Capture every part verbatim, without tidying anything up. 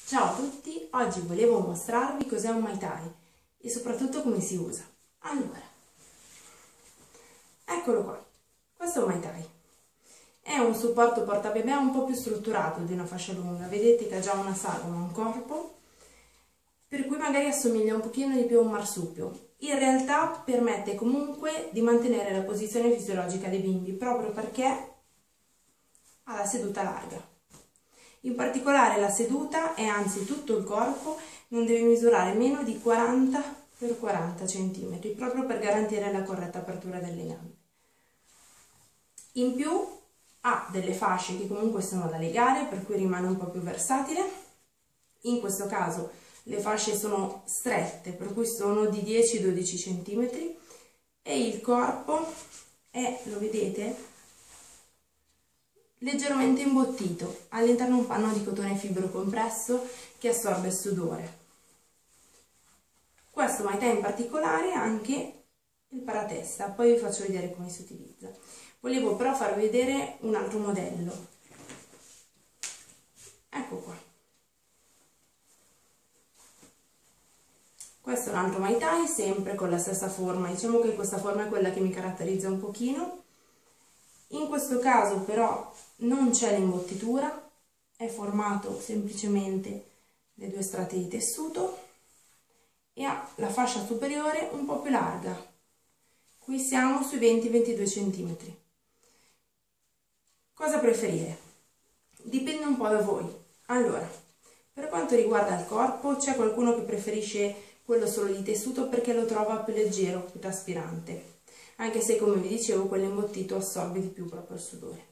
Ciao a tutti, oggi volevo mostrarvi cos'è un Muay Thai e soprattutto come si usa. Allora, eccolo qua, questo è un Muay Thai. È un supporto portabebè un po' più strutturato di una fascia lunga, vedete che ha già una sagoma, un corpo, per cui magari assomiglia un pochino di più a un marsupio. In realtà permette comunque di mantenere la posizione fisiologica dei bimbi, proprio perché ha la seduta larga. In particolare la seduta e anzi tutto il corpo non deve misurare meno di quaranta per quaranta centimetri, proprio per garantire la corretta apertura delle gambe. In più ha delle fasce che comunque sono da legare, per cui rimane un po' più versatile. In questo caso le fasce sono strette, per cui sono di dieci dodici centimetri e il corpo è, lo vedete, leggermente imbottito, all'interno un panno di cotone fibro compresso che assorbe il sudore. Questo Muay Thai in particolare ha anche il paratesta, poi vi faccio vedere come si utilizza. Volevo però farvi vedere un altro modello. Ecco qua. Questo è un altro Muay Thai, sempre con la stessa forma, diciamo che questa forma è quella che mi caratterizza un pochino. In questo caso però non c'è l'imbottitura, è formato semplicemente le due strate di tessuto e ha la fascia superiore un po' più larga. Qui siamo sui venti ventidue centimetri. Cosa preferire? Dipende un po' da voi. Allora, per quanto riguarda il corpo, c'è qualcuno che preferisce quello solo di tessuto perché lo trova più leggero, più traspirante, anche se, come vi dicevo, quello imbottito assorbe di più proprio il sudore.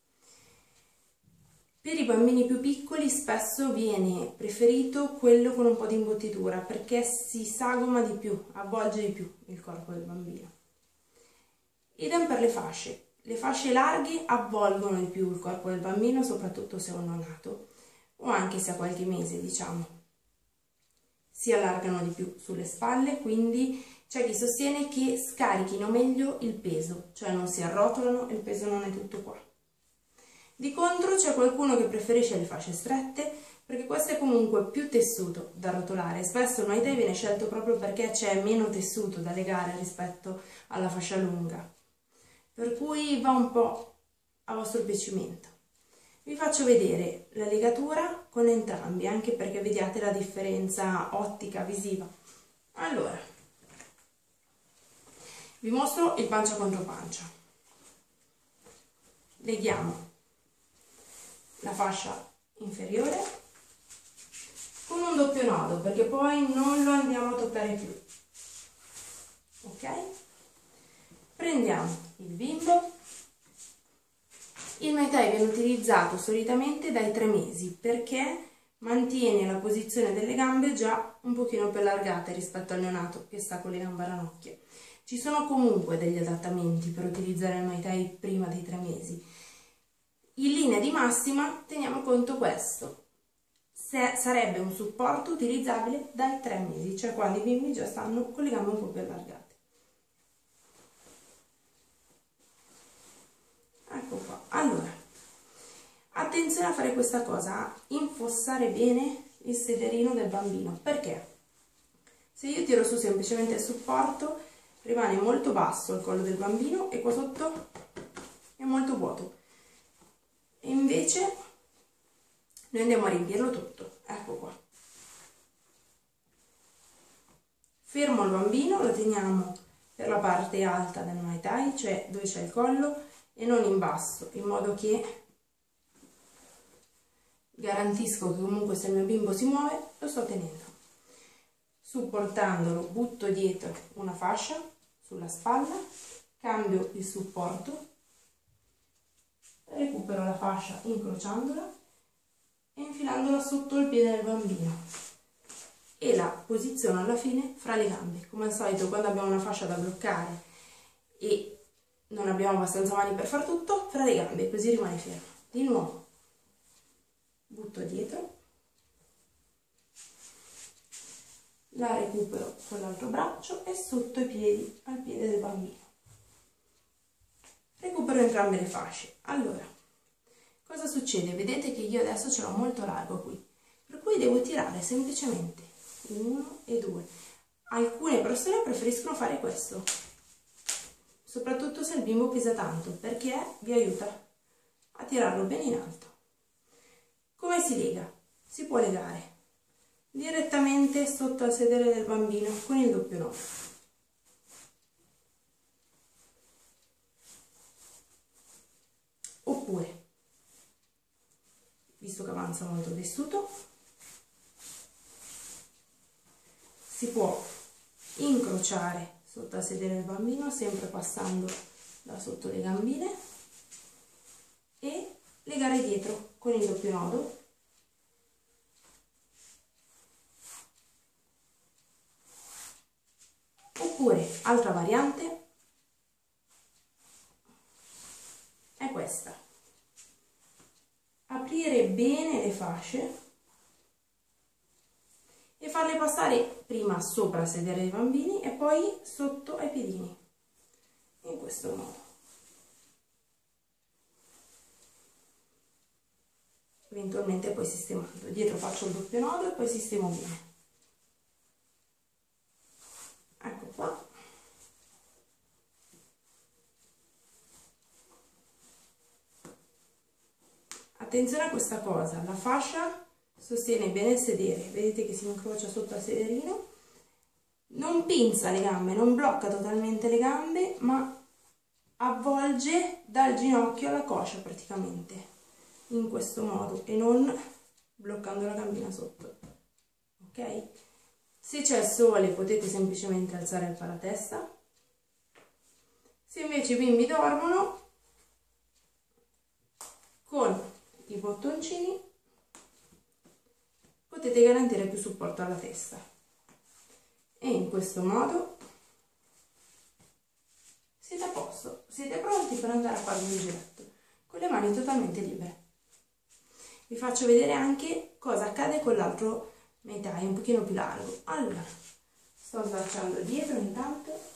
Per i bambini più piccoli spesso viene preferito quello con un po' di imbottitura perché si sagoma di più, avvolge di più il corpo del bambino. Idem per le fasce. Le fasce larghe avvolgono di più il corpo del bambino, soprattutto se è un neonato o anche se ha qualche mese, diciamo. Si allargano di più sulle spalle, quindi c'è chi sostiene che scarichino meglio il peso, cioè non si arrotolano e il peso non è tutto qua. Di contro c'è qualcuno che preferisce le fasce strette perché questo è comunque più tessuto da rotolare. Spesso il Muay Thai viene scelto proprio perché c'è meno tessuto da legare rispetto alla fascia lunga, per cui va un po' a vostro piacimento. Vi faccio vedere la legatura con entrambi, anche perché vediate la differenza ottica, visiva. Allora, vi mostro il pancia contro pancia. Leghiamo la fascia inferiore con un doppio nodo, perché poi non lo andiamo a toccare più. Ok? Prendiamo il bimbo. Il Muay Thai viene utilizzato solitamente dai tre mesi perché mantiene la posizione delle gambe già un pochino più allargate rispetto al neonato che sta con le gambe a ranocchie. Ci sono comunque degli adattamenti per utilizzare il Muay Thai prima dei tre mesi. In linea di massima teniamo conto questo, se sarebbe un supporto utilizzabile dai tre mesi, cioè quando i bimbi già stanno con le gambe un po' più allargate. Ecco qua. Allora, attenzione a fare questa cosa, a infossare bene il sederino del bambino, perché se io tiro su semplicemente il supporto rimane molto basso il collo del bambino e qua sotto è molto vuoto. E invece noi andiamo a riempirlo tutto. Ecco qua. Fermo il bambino, lo teniamo per la parte alta del Muay Thai, cioè dove c'è il collo, e non in basso, in modo che garantisco che comunque se il mio bimbo si muove lo sto tenendo. Supportandolo butto dietro una fascia sulla spalla, cambio il supporto, recupero la fascia incrociandola e infilandola sotto il piede del bambino e la posiziono alla fine fra le gambe. Come al solito, quando abbiamo una fascia da bloccare e non abbiamo abbastanza mani per far tutto, fra le gambe, così rimane fermo. Di nuovo butto dietro, la recupero con l'altro braccio e sotto i piedi al piede del bambino. Recupero entrambe le fasce. Allora, cosa succede? Vedete che io adesso ce l'ho molto largo qui, per cui poi devo tirare semplicemente uno e due. Alcune persone preferiscono fare questo, soprattutto se il bimbo pesa tanto, perché vi aiuta a tirarlo bene in alto. Come si lega? Si può legare direttamente sotto al sedere del bambino con il doppio nodo. Oppure, visto che avanza molto il tessuto, si può incrociare sotto al sedere del bambino, sempre passando da sotto le gambine, e legare dietro con il doppio nodo. Oppure, altra variante, è questa. Aprire bene le fasce e farle passare prima sopra il sedere dei bambini e poi sotto ai piedini, in questo modo. Eventualmente poi sistemando. Dietro faccio il doppio nodo e poi sistemo bene. Ecco qua. Attenzione a questa cosa, la fascia sostiene bene il sedere, vedete che si incrocia sotto al sederino, non pinza le gambe, non blocca totalmente le gambe, ma avvolge dal ginocchio alla coscia praticamente, in questo modo, e non bloccando la gambina sotto, ok? Se c'è il sole potete semplicemente alzare il paratesta, se invece i bimbi dormono, con i bottoncini potete garantire più supporto alla testa, e in questo modo siete a posto, siete pronti per andare a farvi un giretto con le mani totalmente libere. Vi faccio vedere anche cosa accade con l'altro metà, è un pochino più largo. Allora, sto slacciando dietro intanto.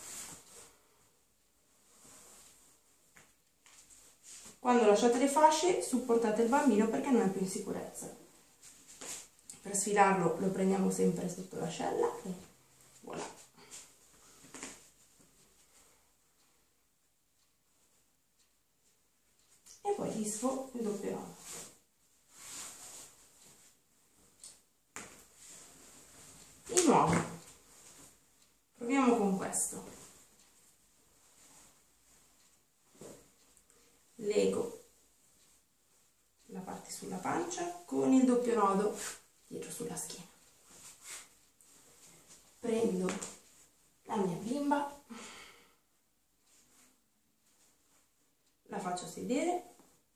Quando lasciate le fasce, supportate il bambino perché non è più in sicurezza. Per sfilarlo lo prendiamo sempre sotto l'ascella e voilà. E poi disfo il doppio nodo. Di nuovo, proviamo con questo. Lego la parte sulla pancia con il doppio nodo dietro sulla schiena. Prendo la mia bimba, la faccio sedere,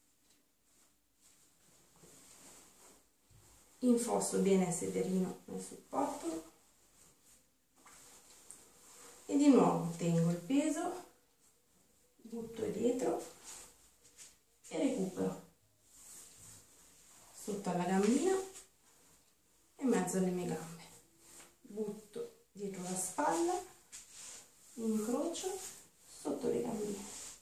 infosso bene il sederino nel supporto e di nuovo tengo il peso, butto dietro e recupero sotto alla gambina e in mezzo alle mie gambe. Butto dietro la spalla, incrocio sotto le gambine,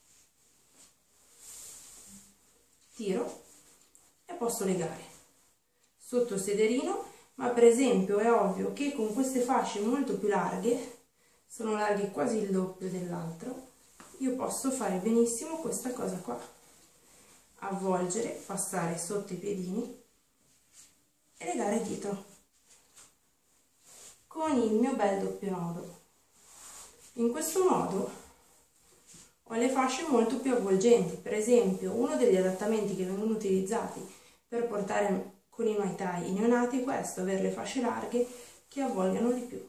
tiro e posso legare sotto il sederino, ma per esempio è ovvio che con queste fasce molto più larghe, sono larghe quasi il doppio dell'altro, io posso fare benissimo questa cosa qua, avvolgere, passare sotto i piedini e legare dietro con il mio bel doppio nodo. In questo modo ho le fasce molto più avvolgenti. Per esempio, uno degli adattamenti che vengono utilizzati per portare con i Muay Thai i neonati è questo, avere le fasce larghe che avvolgano di più,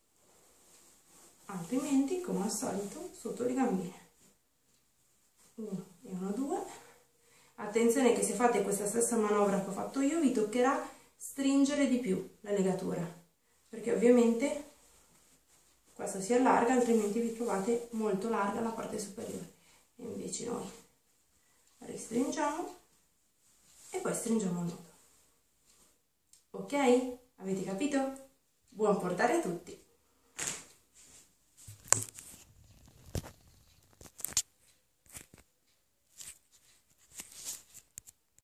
altrimenti come al solito sotto le gambine. Uno e uno, due. Attenzione che se fate questa stessa manovra che ho fatto io vi toccherà stringere di più la legatura, perché ovviamente questa si allarga, altrimenti vi trovate molto larga la parte superiore. E invece noi restringiamo e poi stringiamo il nodo. Ok? Avete capito? Buon portare a tutti!